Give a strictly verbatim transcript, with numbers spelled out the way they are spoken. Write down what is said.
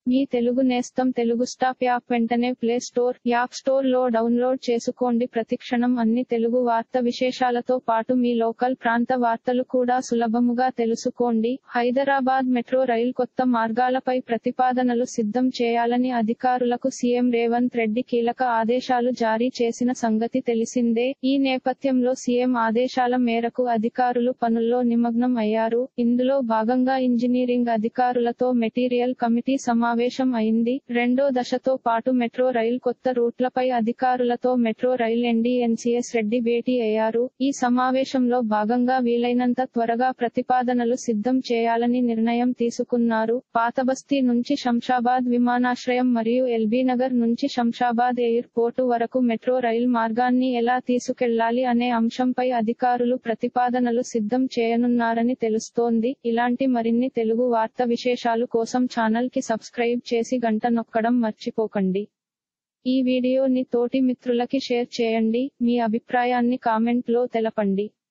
మీ తెలుగు నేస్తం Telugu stop app వెంటనే play store, app store లో డౌన్లోడ్ చేసుకోండి. ప్రతిక్షణం అన్ని తెలుగు వార్త విశేషాలతో పాటు మీ లోకల్ ప్రాంత వార్తలు కూడా సులభముగా తెలుసుకోండి. హైదరాబాద్ మెట్రో రైల్ కొత్త మార్గాలపై ప్రతిపాదనలు సిద్ధం చేయాలని అధికారులకు సీఎం రేవంత్ రెడ్డి కీలక ఆదేశాలు జారీ చేసిన సంగతి తెలిసిందే. ఈ నేపథ్యంలో సీఎం ఆదేశాల మేరకు అధికారులు పనుల్లో నిమగ్నం అయ్యారు. ఇందులో భాగంగా ఇంజనీరింగ్ అధికారులతో మెటీరియల్ కమిటీ సమావేశం సమావేశం అయింది. రెండో దశతో పాటు మెట్రో రైల్ కొత్త రూట్లపై అధికారులతో metro rail MD NCS Reddy భేటీ అయ్యారు. ఈ సమావేశంలో భాగంగా వీలైనంత త్వరగా ప్రతిపాదనలు సిద్ధం చేయాలని నిర్ణయం తీసుకున్నారు. పాతబస్తీ నుంచి శంషాబాద్ విమానాశ్రయం మరియు ఎల్బీనగర్ నుంచి శంషాబాద్ ఎయిర్ పోర్టు వరకు మెట్రో రైల్ మార్గాన్ని ఎలా తీసుకెళ్లాలి అనే అంశంపై అధికారులు ప్రతిపాదనలు సిద్ధం చేయనున్నారని తెలుస్తోంది. ఇలాంటి మరిన్ని తెలుగు వార్త విశేషాలు కోసం ఛానల్ కి సబ్స్క్రైబ్ చేసి గంట నొక్కడం మర్చిపోకండి. ఈ వీడియోని తోటి మిత్రులకి షేర్ చేయండి. మీ అభిప్రాయాన్ని కామెంట్ లో తెలపండి.